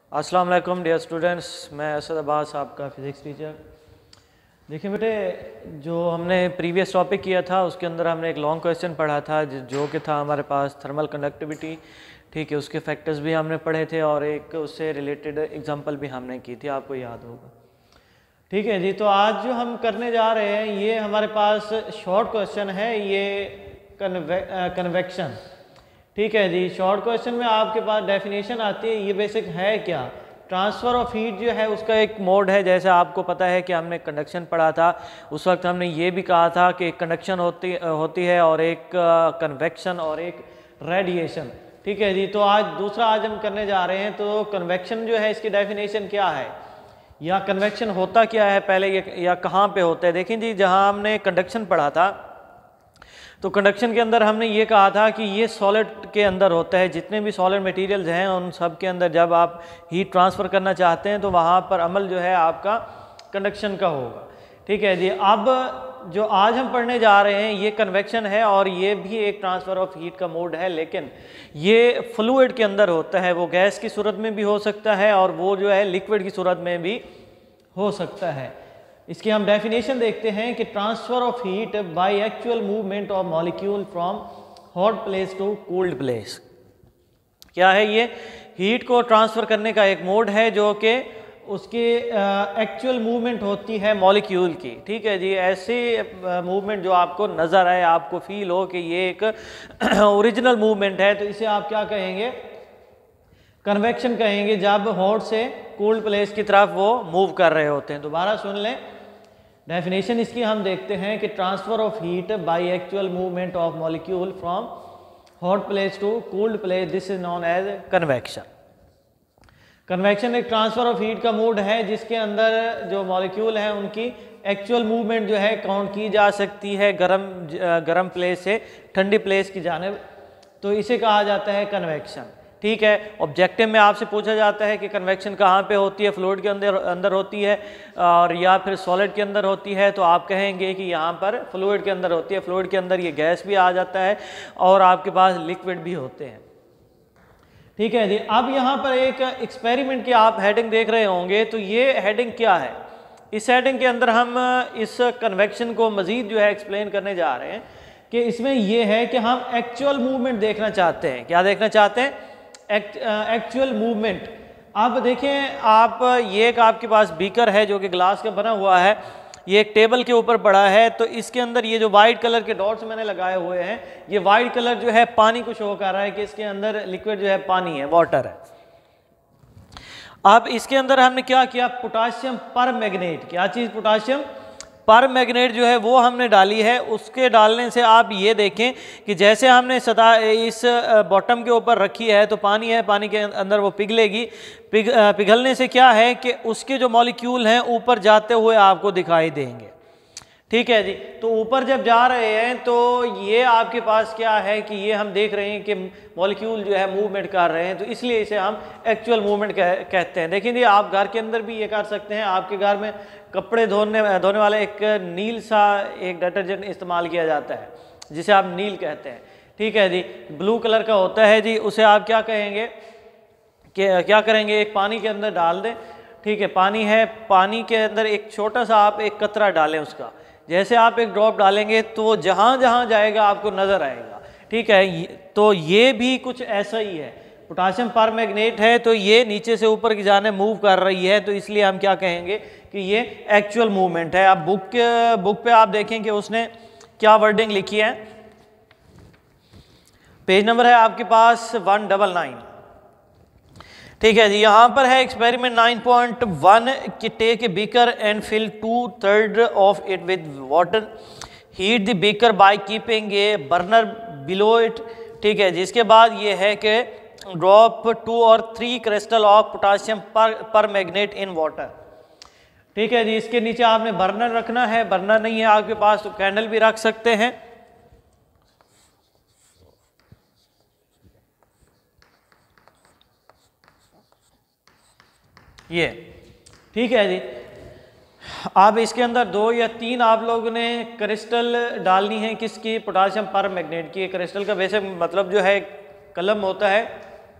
अस्सलाम वालेकुम dear students, मैं असद अब्बास आपका फ़िज़िक्स टीचर। देखिए बेटे, जो हमने प्रीवियस टॉपिक किया था उसके अंदर हमने एक लॉन्ग क्वेश्चन पढ़ा था जो कि था हमारे पास थर्मल कंडक्टिविटी। ठीक है, उसके फैक्टर्स भी हमने पढ़े थे और एक उससे रिलेटेड एग्जांपल भी हमने की थी, आपको याद होगा। ठीक है जी, तो आज जो हम करने जा रहे हैं ये हमारे पास शॉर्ट क्वेश्चन है, ये कन्वेक्शन। ठीक है जी, शॉर्ट क्वेश्चन में आपके पास डेफिनेशन आती है। ये बेसिक है क्या? ट्रांसफ़र ऑफ हीट जो है उसका एक मोड है। जैसे आपको पता है कि हमने कंडक्शन पढ़ा था, उस वक्त हमने ये भी कहा था कि एक कंडक्शन होती है और एक कन्वेक्शन और एक रेडिएशन। ठीक है जी, तो आज हम करने जा रहे हैं। तो कन्वेक्शन जो है इसकी डेफिनेशन क्या है या कन्वेक्शन होता क्या है पहले, या कहाँ पे होता है। देखें जी, जहाँ हमने कंडक्शन पढ़ा था तो कंडक्शन के अंदर हमने ये कहा था कि ये सॉलिड के अंदर होता है। जितने भी सॉलिड मटेरियल्स हैं उन सब के अंदर जब आप हीट ट्रांसफ़र करना चाहते हैं तो वहाँ पर अमल जो है आपका कंडक्शन का होगा। ठीक है जी, अब जो आज हम पढ़ने जा रहे हैं ये कन्वेक्शन है और ये भी एक ट्रांसफ़र ऑफ हीट का मोड है, लेकिन ये फ्लूइड के अंदर होता है। वो गैस की सूरत में भी हो सकता है और वो जो है लिक्विड की सूरत में भी हो सकता है। इसकी हम डेफिनेशन देखते हैं कि transfer of heat by actual movement of molecule from hot place to cooled place. क्या है ये? हीट को ट्रांसफ़र करने का एक मोड है जो कि उसकी एक्चुअल मूवमेंट होती है मॉलिक्यूल की। ठीक है जी, ऐसी मूवमेंट जो आपको नज़र आए, आपको फील हो कि ये एक ओरिजिनल मूवमेंट है, तो इसे आप क्या कहेंगे? कन्वेक्शन कहेंगे, जब हॉट से कूल्ड प्लेस की तरफ वो मूव कर रहे होते हैं। दोबारा सुन लें, डेफिनेशन इसकी हम देखते हैं कि transfer of heat by actual movement of molecule from hot place to cooled place, this is known as convection. Convection एक ट्रांसफ़र ऑफ हीट का मोड है जिसके अंदर जो मॉलिक्यूल हैं उनकी एक्चुअल मूवमेंट जो है काउंट की जा सकती है गर्म प्लेस से ठंडी प्लेस की जानिब, तो इसे कहा जाता है कन्वेक्शन। ठीक है, ऑब्जेक्टिव में आपसे पूछा जाता है कि कन्वेक्शन कहाँ पे होती है, फ्लूइड के अंदर होती है और या फिर सॉलिड के अंदर होती है, तो आप कहेंगे कि यहाँ पर फ्लूइड के अंदर होती है। फ्लूइड के अंदर ये गैस भी आ जाता है और आपके पास लिक्विड भी होते हैं। ठीक है जी, अब यहाँ पर एक एक्सपेरिमेंट की आप हेडिंग देख रहे होंगे, तो ये हेडिंग क्या है? इस हेडिंग के अंदर हम इस कन्वेक्शन को मज़ीद जो है एक्सप्लेन करने जा रहे हैं कि इसमें यह है कि हम एक्चुअल मूवमेंट देखना चाहते हैं। क्या देखना चाहते हैं? Actual movement. अब देखें आप, ये एक आपके पास बीकर है जो कि ग्लास का बना हुआ है, ये एक टेबल के ऊपर पड़ा है। तो इसके अंदर ये जो वाइट कलर के डॉट्स मैंने लगाए हुए हैं, ये वाइट कलर जो है पानी को शो कर रहा है कि इसके अंदर लिक्विड जो है पानी है, वाटर है। अब इसके अंदर हमने क्या किया? Potassium permanganate. क्या चीज़? पोटाशियम परमैंगनेट जो है वो हमने डाली है। उसके डालने से आप ये देखें कि जैसे हमने सतह इस बॉटम के ऊपर रखी है तो पानी है, पानी के अंदर वो पिघलेगी। पिघलने से क्या है कि उसके जो मॉलिक्यूल हैं ऊपर जाते हुए आपको दिखाई देंगे। ठीक है जी, तो ऊपर जब जा रहे हैं तो ये आपके पास क्या है कि ये हम देख रहे हैं कि मॉलिक्यूल जो है मूवमेंट कर रहे हैं, तो इसलिए इसे हम एक्चुअल मूवमेंट कहते हैं। देखिए जी, आप घर के अंदर भी ये कर सकते हैं। आपके घर में कपड़े धोने वाला एक नील सा एक डिटर्जेंट इस्तेमाल किया जाता है जिसे आप नील कहते हैं। ठीक है जी, ब्लू कलर का होता है जी। उसे आप क्या कहेंगे कि क्या करेंगे? एक पानी के अंदर डाल दें। ठीक है, पानी है, पानी के अंदर एक छोटा सा आप एक कतरा डालें उसका। जैसे आप एक ड्रॉप डालेंगे तो जहाँ जहाँ जाएगा आपको नज़र आएगा। ठीक है, तो ये भी कुछ ऐसा ही है। पोटाशियम परमैंगनेट है तो ये नीचे से ऊपर की जाने मूव कर रही है, तो इसलिए हम क्या कहेंगे कि ये एक्चुअल मूवमेंट है। अब बुक पे आप देखें कि उसने क्या वर्डिंग लिखी है। पेज नंबर है आपके पास 199। ठीक है जी, यहाँ पर है एक्सपेरिमेंट 9.1 कि take a beaker and fill 2/3 of it with water, heat the beaker by keeping a burner below it. ठीक है जी, इसके बाद ये है कि ड्रॉप 2 और 3 crystal of potassium permanganate in water. ठीक है जी, इसके नीचे आपने बर्नर रखना है। बर्नर नहीं है आपके पास तो कैंडल भी रख सकते हैं। ये ठीक है जी, अब इसके अंदर 2 या 3 आप लोगों ने क्रिस्टल डालनी है। किसकी? पोटाशियम परमैंगनेट की। क्रिस्टल का वैसे मतलब जो है कलम होता है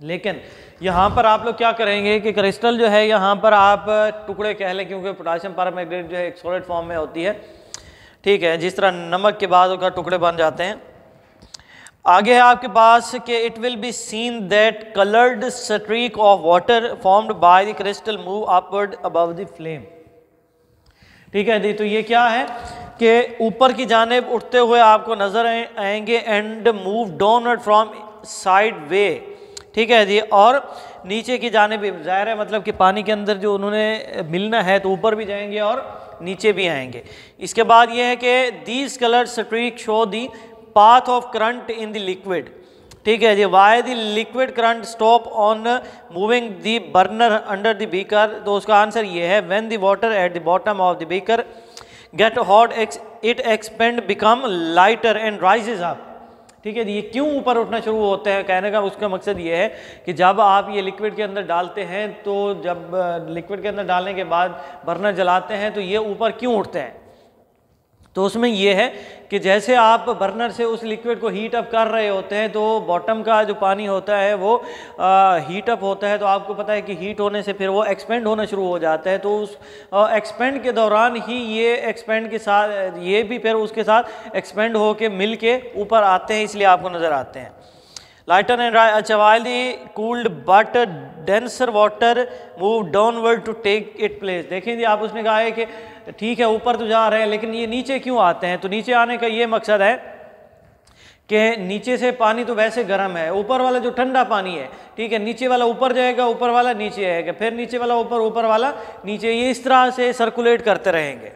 लेकिन यहाँ पर आप लोग क्या करेंगे कि क्रिस्टल जो है यहाँ पर आप टुकड़े कह लें, क्योंकि पोटाशियम परमैंगनेट जो है एक सॉलिड फॉर्म में होती है, ठीक है, जिस तरह नमक के बाद उसका टुकड़े बन जाते हैं। आगे है आपके पास कि it will be seen that coloured streak of water formed by the crystal move upward above the flame, ठीक है जी। तो ये क्या है कि ऊपर की जानिब उठते हुए आपको नजर आएंगे and move downward from side way, ठीक है जी, और नीचे की जानिब ज़ाहिर है मतलब कि पानी के अंदर जो उन्होंने मिलना है तो ऊपर भी जाएंगे और नीचे भी आएंगे। इसके बाद ये है कि these colour streak show the path of current in the liquid, ठीक है जी। Why the liquid current stop on moving the burner under the beaker, तो उसका आंसर ये है when the water at the bottom of the beaker get hot it expand become lighter and rises up, ठीक है जी। ये क्यों ऊपर उठना शुरू होते हैं, कहने का उसका मकसद ये है कि जब आप ये लिक्विड के अंदर डालते हैं तो जब लिक्विड के अंदर डालने के बाद बर्नर जलाते हैं तो ये ऊपर क्यों उठते हैं, तो उसमें ये है कि जैसे आप बर्नर से उस लिक्विड को हीट अप कर रहे होते हैं तो बॉटम का जो पानी होता है वो हीट अप होता है, तो आपको पता है कि हीट होने से फिर वो एक्सपेंड होना शुरू हो जाता है, तो उस एक्सपेंड के दौरान ही ये एक्सपेंड के साथ ये भी फिर उसके साथ एक्सपेंड होके मिल के ऊपर आते हैं, इसलिए आपको नज़र आते हैं। लाइटर एंड अच्छा while the cooled but denser water move downward to take it place, देखें जी आप उसने कहा है कि ठीक है ऊपर तो जा रहे हैं लेकिन ये नीचे क्यों आते हैं, तो नीचे आने का ये मकसद है कि नीचे से पानी तो वैसे गर्म है, ऊपर वाला जो ठंडा पानी है, ठीक है, नीचे वाला ऊपर जाएगा, ऊपर वाला नीचे आएगा, फिर नीचे वाला ऊपर, ऊपर वाला नीचे, ये इस तरह से सर्कुलेट करते रहेंगे।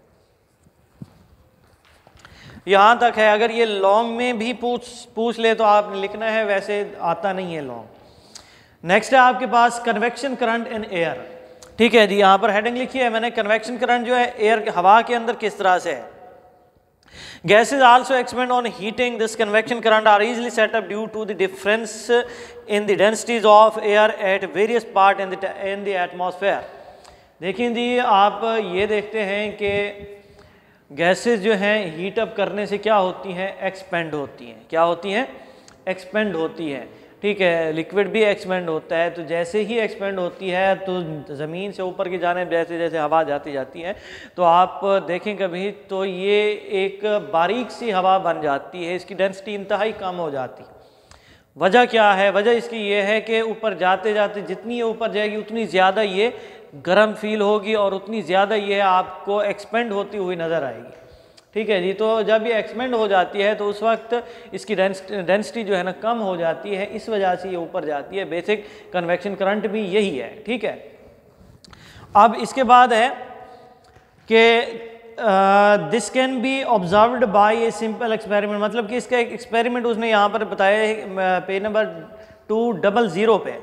यहाँ तक है। अगर ये लॉन्ग में भी पूछ ले तो आपने लिखना है, वैसे आता नहीं है लॉन्ग। नेक्स्ट है आपके पास कन्वेक्शन करंट इन एयर, ठीक है जी। यहाँ पर हेडिंग लिखी है मैंने, कन्वेक्शन करंट जो है एयर हवा के अंदर किस तरह से है। Gases also expand on heating. This convection current are easily set up due to the difference in the densities of air at various part in the atmosphere. देखिए जी आप ये देखते हैं कि गैसेस जो हैं हीट अप करने से क्या होती हैं, एक्सपेंड होती हैं। क्या होती हैं? एक्सपेंड होती है, ठीक है। लिक्विड भी एक्सपेंड होता है, तो जैसे ही एक्सपेंड होती है तो ज़मीन से ऊपर की जानिब जैसे जैसे हवा जाती जाती है तो आप देखें कभी तो ये एक बारीक सी हवा बन जाती है, इसकी डेंसिटी इंतहाई कम हो जाती है। वजह क्या है? वजह इसकी ये है कि ऊपर जाते जाते जितनी ये ऊपर जाएगी उतनी ज़्यादा ये गर्म फील होगी और उतनी ज़्यादा ये आपको एक्सपेंड होती हुई नज़र आएगी, ठीक है जी। तो जब ये एक्सपेंड हो जाती है तो उस वक्त इसकी डेंसिटी जो है ना कम हो जाती है, इस वजह से ये ऊपर जाती है। बेसिक कन्वेक्शन करंट भी यही है, ठीक है। अब इसके बाद है कि this can be observed by a simple experiment, मतलब कि इसका एक एक्सपेरिमेंट उसने यहाँ पर बताया है पेज नंबर 200 पे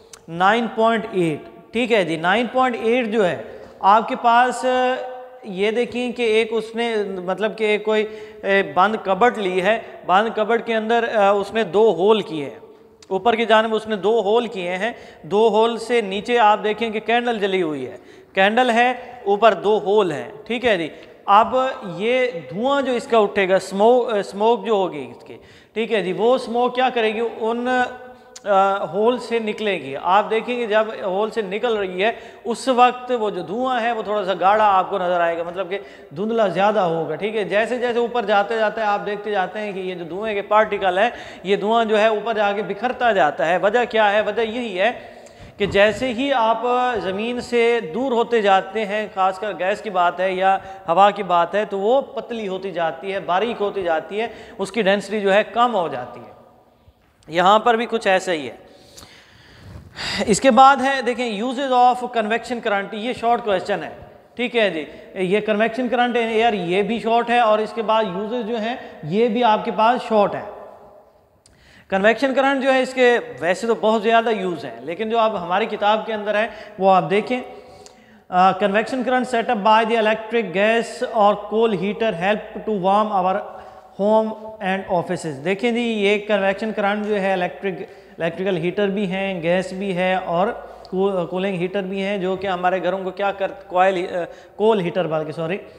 9.8, ठीक है जी। 9.8 जो है आपके पास ये देखिए कि एक उसने मतलब कि कोई बंद कबर्ड ली है, बंद कबर्ड के अंदर उसने 2 होल किए हैं, ऊपर की जानिब उसने 2 होल किए हैं। 2 होल से नीचे आप देखें कि कैंडल जली हुई है, कैंडल है, ऊपर 2 होल हैं, ठीक है जी। अब ये धुआं जो इसका उठेगा, स्मोक जो होगी इसकी, ठीक है जी, वो स्मोक क्या करेगी, उन होल से निकलेगी। आप देखेंगे जब होल से निकल रही है उस वक्त वो जो धुआं है वो थोड़ा सा गाढ़ा आपको नज़र आएगा, मतलब कि धुंधला ज़्यादा होगा, ठीक है। जैसे जैसे ऊपर जाते जाते आप देखते जाते हैं कि ये जो धुएं के पार्टिकल है, ये धुआं जो है ऊपर जाके बिखरता जाता है। वजह क्या है? वजह यही है कि जैसे ही आप ज़मीन से दूर होते जाते हैं, ख़ासकर गैस की बात है या हवा की बात है, तो वो पतली होती जाती है, बारीक होती जाती है, उसकी डेंसिटी जो है कम हो जाती है। यहाँ पर भी कुछ ऐसा ही है। इसके बाद है देखें यूजेज ऑफ कन्वेक्शन करंट, ये शॉर्ट क्वेश्चन है, ठीक है जी। ये कन्वेक्शन करंट यार ये भी शॉर्ट है और इसके बाद यूजेज जो हैं ये भी आपके पास शॉर्ट है। कन्वेक्शन करंट जो है इसके वैसे तो बहुत ज़्यादा यूज़ है, लेकिन जो आप हमारी किताब के अंदर है वो आप देखें। Convection current setup by the electric gas और coal heater help to warm our home and offices. देखें जी ये कन्वेक्शन करंट जो है इलेक्ट्रिकल हीटर भी हैं, गैस भी है और कूलिंग हीटर भी हैं, जो कि हमारे घरों को क्या कोल हीटर बल्कि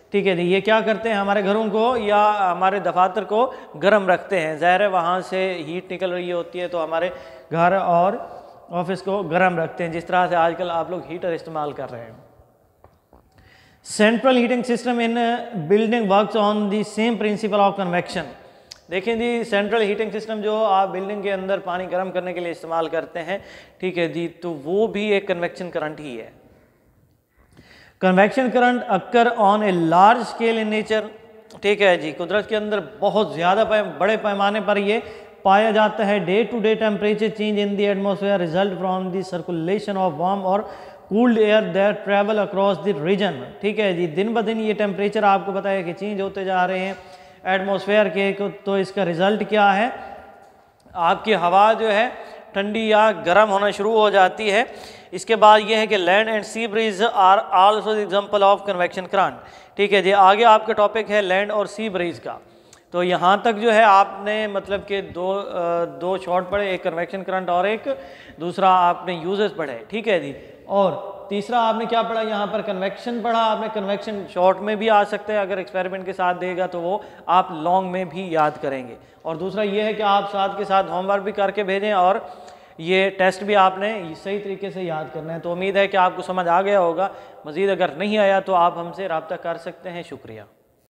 ठीक है जी। ये क्या करते हैं, हमारे घरों को या हमारे दफातर को गर्म रखते हैं। ज़ाहिर है वहाँ से हीट निकल रही होती है तो हमारे घर और ऑफिस को गर्म रखते हैं, जिस तरह से आजकल आप लोग हीटर इस्तेमाल कर रहे हैं। Central heating system in building works on the same principle of convection. देखें जी, सेंट्रल हीटिंग सिस्टम जो आप बिल्डिंग के अंदर पानी गर्म करने के लिए इस्तेमाल करते हैं, ठीक है जी, तो वो भी एक कन्वेक्शन करंट ही है। Convection current occur on a large scale in nature, ठीक है जी, कुदरत के अंदर बहुत ज़्यादा बड़े पैमाने पर ये पाया जाता है। Day to day temperature change in the atmosphere result from the circulation of warm और cooled air that travel across the region. ठीक है जी, दिन ब दिन ये टेम्परेचर आपको पता है कि चेंज होते जा रहे हैं एटमॉस्फेयर के, तो इसका रिजल्ट क्या है, आपकी हवा जो है ठंडी या गर्म होना शुरू हो जाती है। इसके बाद ये है कि land and sea breeze are also example of convection current. ठीक है जी, आगे आपका टॉपिक है लैंड और सी ब्रीज का। तो यहाँ तक जो है आपने मतलब कि दो शॉर्ट पढ़े, एक कन्वेक्शन करंट और एक दूसरा आपने यूजेस पढ़े। ठीक है जी, और तीसरा आपने क्या पढ़ा, यहाँ पर कन्वेक्शन पढ़ा आपने। कन्वेक्शन शॉर्ट में भी आ सकते हैं, अगर एक्सपेरिमेंट के साथ देगा तो वो आप लॉन्ग में भी याद करेंगे। और दूसरा ये है कि आप साथ के साथ होमवर्क भी करके भेजें और ये टेस्ट भी आपने सही तरीके से याद करना है। तो उम्मीद है कि आपको समझ आ गया होगा। मज़ीद अगर नहीं आया तो आप हमसे रब्ता कर सकते हैं। शुक्रिया।